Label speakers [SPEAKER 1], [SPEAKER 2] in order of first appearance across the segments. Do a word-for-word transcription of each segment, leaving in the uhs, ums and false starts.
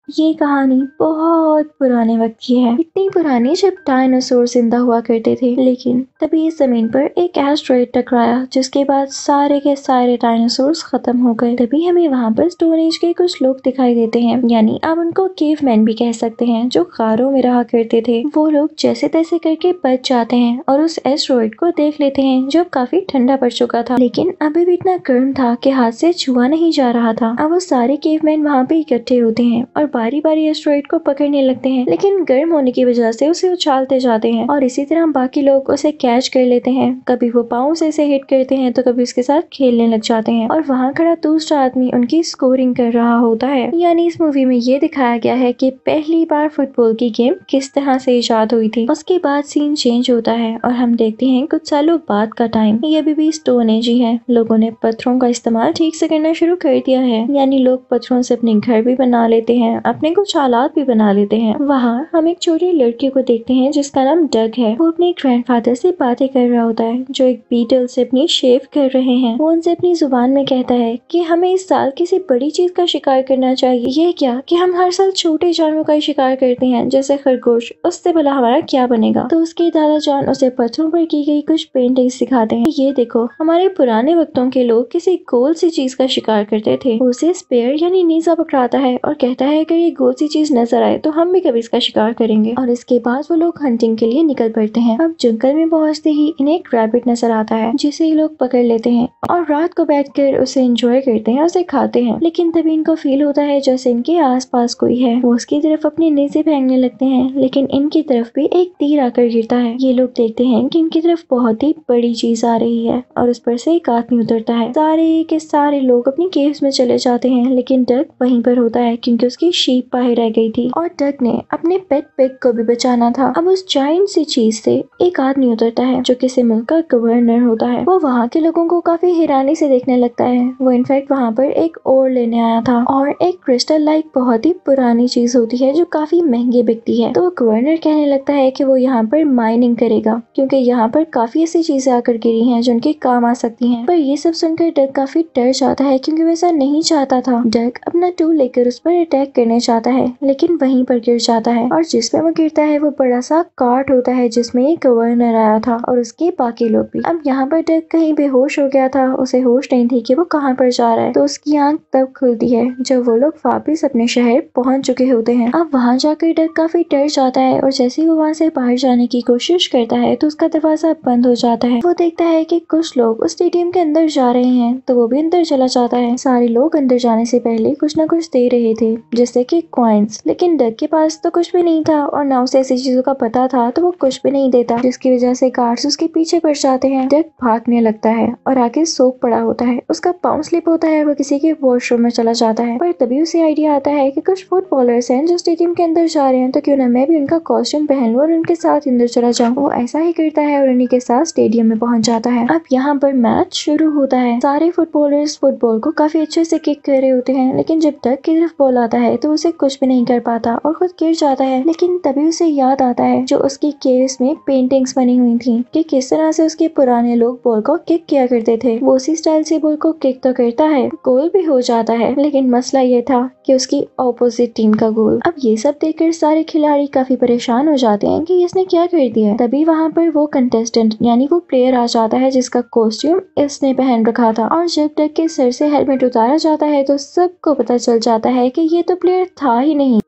[SPEAKER 1] ये कहानी बहुत पुराने वक्त की है। इतनी पुरानी जब डायनासोर जिंदा हुआ करते थे, लेकिन तभी इस जमीन पर एक एस्टेरॉयड टकराया जिसके बाद सारे के सारे डायनासोर्स खत्म हो गए। तभी हमें वहाँ पर स्टोन एज के कुछ लोग दिखाई देते हैं, यानी आप उनको केवमैन भी कह सकते हैं, जो गारों में रहा करते थे। वो लोग जैसे तैसे करके बच जाते हैं और उस एस्टेरॉयड को देख लेते हैं जो काफी ठंडा पड़ चुका था, लेकिन अभी भी इतना गर्म था कि हाथ से छुआ नहीं जा रहा था। अब वो सारे केवमैन वहाँ पे इकट्ठे होते हैं और बारी बारी एस्टेरॉयड को पकड़ने लगते हैं, लेकिन गर्म होने की वजह से उसे उछालते जाते हैं और इसी तरह बाकी लोग उसे कैच कर लेते हैं। कभी वो पाँव से इसे हिट करते हैं तो कभी उसके साथ खेलने लग जाते हैं और वहाँ खड़ा दूसरा आदमी उनकी स्कोरिंग कर रहा होता है। यानी इस मूवी में ये दिखाया गया है कि पहली बार फुटबॉल की गेम किस तरह से इजाद हुई थी। उसके बाद सीन चेंज होता है और हम देखते हैं कुछ सालों बाद का टाइम। ये अभी भी स्टोन एज ही है। लोगों ने पत्थरों का इस्तेमाल ठीक से करना शुरू कर दिया है, यानी लोग पत्थरों से अपने घर भी बना लेते हैं, अपने कुछ हालात भी बना लेते हैं। वहाँ हम एक छोटी लड़की को देखते हैं जिसका नाम डग है। वो अपने ग्रैंडफादर से बातें कर रहा होता है जो एक बीटल से अपनी शेव कर रहे हैं। वो उनसे अपनी जुबान में कहता है कि हमें इस साल किसी बड़ी चीज का शिकार करना चाहिए। ये क्या कि हम हर साल छोटे जानवरों का ही शिकार करते हैं जैसे खरगोश, उससे भला हमारा क्या बनेगा। तो उसके दादा जान उसे पत्थरों पर की गई कुछ पेंटिंग सिखाते हैं। ये देखो, हमारे पुराने वक्तों के लोग किसी गोल सी चीज का शिकार करते थे। वो उसे स्पेयर यानी नीजा पकड़ाता है और कहता है अगर ये गोल सी चीज नजर आए तो हम भी कभी इसका शिकार करेंगे। और इसके बाद वो लोग हंटिंग के लिए निकल पड़ते हैं। अब जंगल में पहुंचते ही इन्हें एक रैबिट नजर आता है जिसे ये लोग पकड़ लेते हैं और रात को बैठकर उसे एंजॉय करते हैं, उसे खाते हैं। लेकिन तभी इनको फील होता है जैसे इनके आसपास कोई है। वो उसकी तरफ अपने नेज़े फेंकने लगते हैं, लेकिन इनकी तरफ भी एक तीर आकर गिरता है। ये लोग देखते हैं कि इनकी तरफ बहुत ही बड़ी चीज आ रही है और उस पर से एक आदमी उतरता है। सारे के सारे लोग अपनी केव्स में चले जाते हैं, लेकिन डक वहीं पर होता है क्योंकि उसकी शीप बाहर रह गई थी और डक ने अपने पेट पिग को भी बचाना था। अब उस जायंट सी चीज से एक आदमी उतरता है जो किसी मुल्क का गवर्नर होता है। वो वहाँ के लोगों को काफी हैरानी से देखने लगता है। वो इनफैक्ट वहाँ पर एक ओर लेने आया था और एक क्रिस्टल लाइक बहुत ही पुरानी चीज होती है जो काफी महंगी बिकती है। तो गवर्नर कहने लगता है कि वो यहाँ पर माइनिंग करेगा क्योंकि यहाँ पर काफी ऐसी चीजें आकर गिरी हैं जो उनके काम आ सकती हैं। पर ये सब सुनकर डक काफी डर जाता है क्योंकि वो ऐसा नहीं चाहता था। डक अपना टूल लेकर उस पर अटैक करने चाहता है, लेकिन वहीं पर गिर जाता है और जिसमें वो गिरता है वो बड़ा सा कार्ट होता है जिसमें एक गवर्नर आया था और उसके बाकी लोग भी। अब यहाँ पर डक कहीं बेहोश हो गया था, उसे होश नहीं थी कि वो कहाँ पर जा रहा है। तो उसकी आंख तब खुलती है जब वो लोग वापिस अपने शहर पहुंच चुके होते हैं। अब वहाँ जाकर डक काफी डर जाता है और जैसे ही वो वहाँ से बाहर जाने की कोशिश करता है तो उसका दरवाजा बंद हो जाता है। वो देखता है कि कुछ लोग उस स्टेडियम के अंदर जा रहे हैं तो वो भी अंदर चला जाता है। सारे लोग अंदर जाने से पहले कुछ न कुछ दे रहे थे जैसे कि कॉइन्स, लेकिन डक के पास तो कुछ भी नहीं था और ना उसे ऐसी चीजों का पता था तो वो कुछ भी नहीं देता, जिसकी वजह से गार्ड्स उसके पीछे पड़ जाते हैं। डक भागने लगता है और आगे सोक पड़ा होता है। उसका पाँव स्लिप होता है, वो किसी के वॉशरूम में चला जाता है। पर तभी उसे आइडिया आता है कि कुछ फुटबॉलर्स हैं जो स्टेडियम के अंदर जा रहे हैं, तो क्यों ना मैं भी उनका कॉस्ट्यूम पहन लूं और उनके साथ अंदर चला जाऊं। वो ऐसा ही करता है और उन्हीं के साथ स्टेडियम में पहुंच जाता है। अब यहाँ पर मैच शुरू होता है। सारे फुटबॉलर्स फुटबॉल को काफी अच्छे से किक कर रहे होते हैं, लेकिन जब डक की तरफ बॉल आता है तो उसे कुछ भी नहीं कर पाता और खुद गिर जाता है। लेकिन तभी उसे याद आता है जो उसकी केव्स में पेंटिंग्स बनी हुई थी कि किस तरह से उसके पुराने लोग बॉल को किक किया करते थे। वो उसी स्टाइल से बॉल को किक तो करता है, गोल भी हो जाता है, लेकिन मसला ये था कि उसकी ऑपोजिट टीम का गोल। अब ये सब देखकर सारे खिलाड़ी काफी परेशान हो जाते हैं कि इसने क्या कर दिया। तभी वहाँ पर वो कंटेस्टेंट यानी वो प्लेयर आ जाता है जिसका कॉस्ट्यूम इसने पहन रखा था और जब डक के सर से हेलमेट उतारा जाता है तो सबको पता चल जाता है कि ये तो प्लेयर था ही नहीं।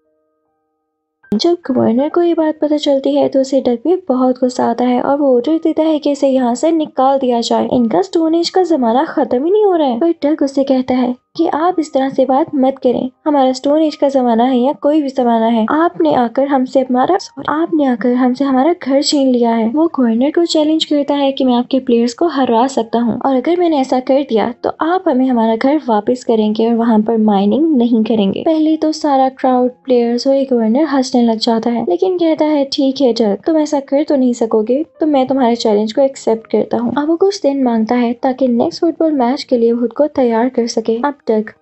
[SPEAKER 1] जब गवर्नर को ये बात पता चलती है तो उसे डक भी बहुत गुस्सा आता है और वो ऑर्डर देता है कि इसे यहाँ से निकाल दिया जाए। इनका स्टोन एज का जमाना खत्म ही नहीं हो रहा है। पर डक उससे कहता है कि आप इस तरह से बात मत करें, हमारा स्टोन एज का जमाना है या कोई भी जमाना है, आपने आकर हमसे हमारा आपने आकर हमसे हमारा घर छीन लिया है। वो गवर्नर को चैलेंज करता है कि मैं आपके प्लेयर्स को हरा सकता हूँ और अगर मैंने ऐसा कर दिया तो आप हमें हमारा घर वापस करेंगे और वहाँ पर माइनिंग नहीं करेंगे। पहले तो सारा क्राउड, प्लेयर्स और गवर्नर हंसने लग जाता है, लेकिन कहता है ठीक है डक, तुम ऐसा कर तो नहीं सकोगे तो मैं तुम्हारे चैलेंज को एक्सेप्ट करता हूँ। अब वो कुछ दिन मांगता है ताकि नेक्स्ट फुटबॉल मैच के लिए खुद को तैयार कर सके। अब डक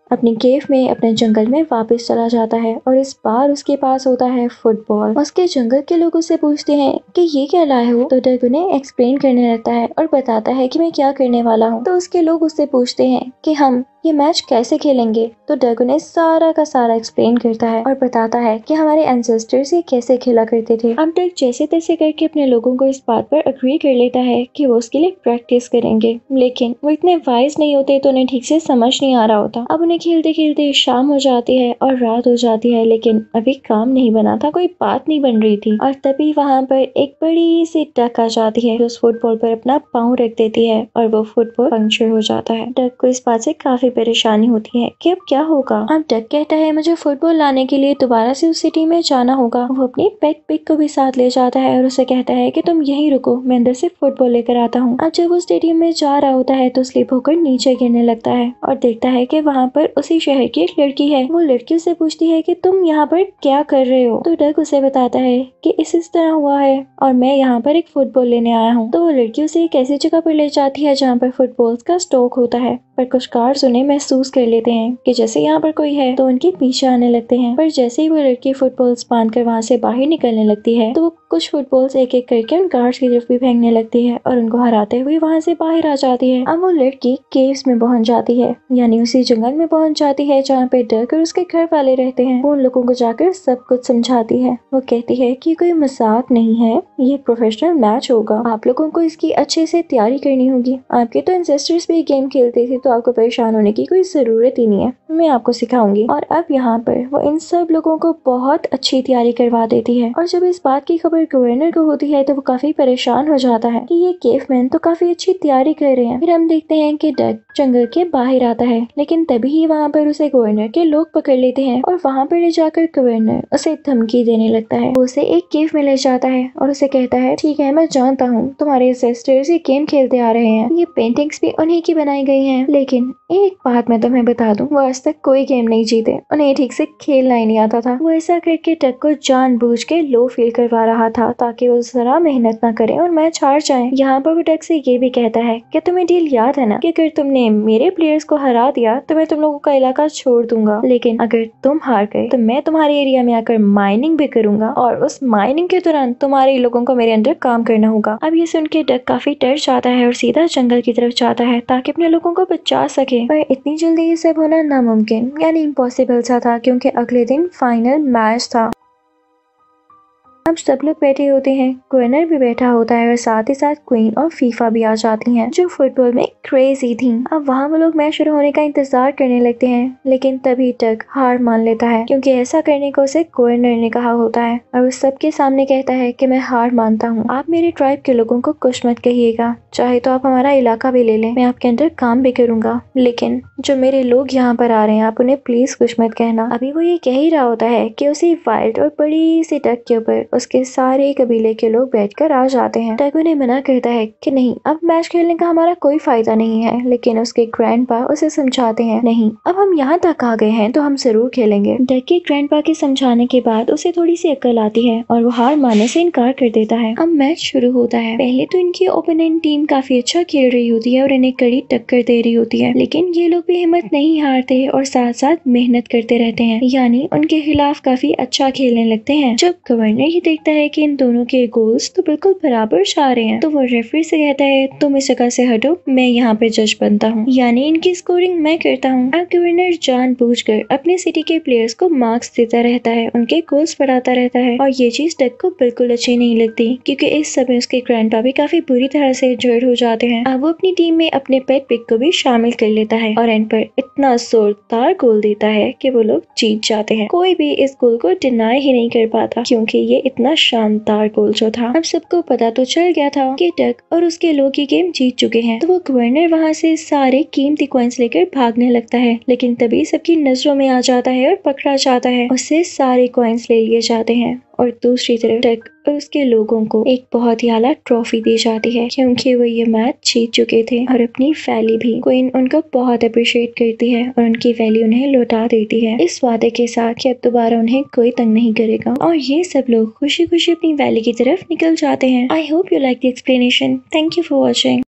[SPEAKER 1] अपनी केव में अपने जंगल में वापस चला जाता है और इस बार उसके पास होता है फुटबॉल। उसके जंगल के लोग उससे पूछते हैं कि ये क्या लाए हो, तो डग उन्हें एक्सप्लेन करने लगता है और बताता है कि मैं क्या करने वाला हूँ। तो उसके लोग उससे पूछते हैं कि हम ये मैच कैसे खेलेंगे, तो डग उन्हें सारा का सारा एक्सप्लेन करता है और बताता है कि हमारे एंसेस्टर्स ये कैसे खेला करते थे। अब डग जैसे तैसे करके अपने लोगों को इस बात पर अग्री कर लेता है कि वो उसके लिए प्रैक्टिस करेंगे, लेकिन वो इतने वाइज नहीं होते तो उन्हें ठीक से समझ नहीं आ रहा होता। अब उन्हें खेलते खेलते शाम हो जाती है और रात हो जाती है, लेकिन अभी काम नहीं बना था, कोई बात नहीं बन रही थी। और तभी वहाँ पर एक बड़ी सी डक आ जाती है जो उस फुटबॉल पर अपना पाँव रख देती है और वो फुटबॉल पंक्चर हो जाता है। डक को इस बात से काफी परेशानी होती है कि अब क्या होगा। अब डक कहता है मुझे फुटबॉल लाने के लिए दोबारा से उस सिटी में जाना होगा। वो अपनी पेट पिग को भी साथ ले जाता है और उसे कहता है कि तुम यहीं रुको, मैं अंदर से फुटबॉल लेकर आता हूँ। अब जब वो स्टेडियम में जा रहा होता है तो स्लिप होकर नीचे गिरने लगता है और देखता है कि वहाँ पर उसी शहर की एक लड़की है। वो लड़की उससे पूछती है कि तुम यहाँ पर क्या कर रहे हो, तो डक उसे बताता है कि इस इस तरह हुआ है और मैं यहाँ पर एक फुटबॉल लेने आया हूँ। तो वो लड़की उसे एक ऐसी जगह पर ले जाती है जहाँ पर फुटबॉल्स का स्टॉक होता है, पर कुछ गार्ड्स उन्हें महसूस कर लेते हैं कि जैसे यहाँ पर कोई है, तो उनके पीछे आने लगते हैं। पर जैसे ही वो लड़की फुटबॉल्स बांध कर वहाँ से बाहर निकलने लगती है तो वो कुछ फुटबॉल्स एक एक करके उन गार्ड्स की तरफ भी फेंकने लगती है और उनको हराते हुए वहाँ से बाहर आ जाती है। अब वो लड़की केव्स में पहुंच जाती है, यानी उसी जंगल में पहुंच जाती है जहाँ पे डक और उसके घर वाले रहते हैं। वो उन लोगों को जाकर सब कुछ समझाती है। वो कहती है कि कोई मजाक नहीं है, ये प्रोफेशनल मैच होगा, आप लोगों को इसकी अच्छे से तैयारी करनी होगी। आपके तो एंसेस्टर्स भी गेम खेलते थे, तो आपको परेशान होने की कोई जरूरत ही नहीं है, मैं आपको सिखाऊंगी। और अब यहाँ पर वो इन सब लोगों को बहुत अच्छी तैयारी करवा देती है। और जब इस बात की खबर गवर्नर को होती है तो वो काफी परेशान हो जाता है कि ये केवमैन तो काफी अच्छी तैयारी कर रहे हैं। फिर हम देखते हैं कि डक जंगल के बाहर आता है, लेकिन तभी ही वहाँ पर उसे गवर्नर के लोग पकड़ लेते हैं और वहाँ पर ले जाकर गवर्नर उसे धमकी देने लगता है। वो उसे एक केव में ले जाता है और उसे कहता है ठीक है, मैं जानता हूँ तुम्हारे एंसेस्टर्स ये गेम खेलते आ रहे हैं, ये पेंटिंग्स भी उन्हीं की बनाई गई हैं, लेकिन एक बात मैं तुम्हें बता दूं, वो आज तक कोई गेम नहीं जीते, उन्हें ठीक से खेलना ही नहीं आता था। वो ऐसा करके डक को जानबूझ के लो फील करवा रहा था ताकि वो जरा मेहनत ना करे और मैच हार जाए। यहाँ पर वो डक से ये भी कहता है कि तुम्हें डील याद है ना कि अगर तुमने मेरे प्लेयर्स को हरा दिया तो मैं तुम लोगों का इलाका छोड़ दूंगा, लेकिन अगर तुम हार गए तो मैं तुम्हारे एरिया में आकर माइनिंग भी करूंगा और उस माइनिंग के दौरान तुम्हारे लोगों को मेरे अंडर काम करना होगा। अब ये सुन के डक काफी डर जाता है और सीधा जंगल की तरफ जाता है ताकि अपने लोगों को बचा सके। पर इतनी जल्दी ये सब होना नामुमकिन यानी इम्पॉसिबल सा था, क्योंकि अगले दिन फाइनल मैच था। अब सब लोग बैठे होते हैं, गवर्नर भी बैठा होता है और साथ ही साथ क्वीन और फीफा भी आ जाती हैं जो फुटबॉल में क्रेजी थी। अब वहाँ वो लोग मैच शुरू होने का इंतजार करने लगते हैं, लेकिन तभी डक हार मान लेता है क्योंकि ऐसा करने को उसे गवर्नर ने कहा होता है और वो सबके सामने कहता है कि मैं हार मानता हूँ, आप मेरे ट्राइब के लोगों को कुछ मत कहिएगा, चाहे तो आप हमारा इलाका भी ले लें, मैं आपके अंदर काम भी करूंगा, लेकिन जो मेरे लोग यहाँ पर आ रहे हैं आप उन्हें प्लीज कुछ मत कहना। अभी वो ये कह ही रहा होता है कि उसी वाइल्ड और बड़ी सी डक के ऊपर उसके सारे कबीले के लोग बैठकर आ जाते हैं। डक उन्हें मना करता है कि नहीं, अब मैच खेलने का हमारा कोई फायदा नहीं है, लेकिन उसके ग्रैंडपा उसे समझाते हैं नहीं, अब हम यहाँ तक आ गए हैं तो हम जरूर खेलेंगे। डक के ग्रैंडपा के समझाने के बाद उसे थोड़ी सी अक्ल आती है और वो हार मानने से इनकार कर देता है। अब मैच शुरू होता है। पहले तो इनकी ओपोनेंट टीम काफी अच्छा खेल रही होती है और इन्हें कड़ी टक्कर दे रही होती है, लेकिन ये लोग भी हिम्मत नहीं हारते और साथ साथ मेहनत करते रहते हैं, यानी उनके खिलाफ काफी अच्छा खेलने लगते हैं। जब गवर्नर ये देखता है कि इन दोनों के गोल्स तो बिल्कुल बराबर जा रहे हैं, तो वो रेफरी से कहता है तुम इस जगह से हटो, मैं यहाँ पे जज बनता हूँ, यानी इनकी स्कोरिंग मैं करता हूँ। अब गवर्नर जानबूझकर अपने सिटी के प्लेयर्स को मार्क्स देता रहता है, उनके गोल्स बढ़ाता रहता है और ये चीज डक को बिल्कुल अच्छी नहीं लगती क्योंकि इस समय उसके ग्रैंडपा भी काफी बुरी तरह से जड़ हो जाते हैं। अब वो अपनी टीम में अपने पेट पिग को भी शामिल कर लेता है और एंड पर इतना जोरदार गोल देता है कि वो लोग जीत जाते हैं। कोई भी इस गोल को डिनाई ही नहीं कर पाता क्योंकि ये इतना शानदार गोल जो था। अब सबको पता तो चल गया था कि डक और उसके लोग ये गेम जीत चुके हैं, तो वो गवर्नर वहाँ से सारे कीमती कॉइंस लेकर भागने लगता है, लेकिन तभी सबकी नजरों में आ जाता है और पकड़ा जाता है, उससे सारे कॉइंस ले लिए जाते हैं और दूसरी तरफ डक और उसके लोगों को एक बहुत ही आला ट्रॉफी दी जाती है क्योंकि वो ये मैच जीत चुके थे और अपनी वैली भी। क्वीन उनको बहुत अप्रिशिएट करती है और उनकी वैली उन्हें लौटा देती है इस वादे के साथ कि अब दोबारा उन्हें कोई तंग नहीं करेगा और ये सब लोग खुशी खुशी अपनी वैली की तरफ निकल जाते हैं। I hope you like the explanation. Thank you for watching.